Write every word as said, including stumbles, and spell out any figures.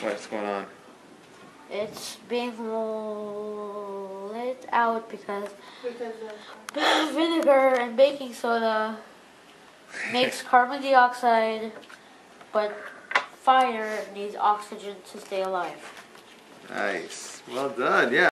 What's going on? It's being lit out because, Because of vinegar and baking soda makes carbon dioxide, but fire needs oxygen to stay alive. Nice. Well done. Yeah.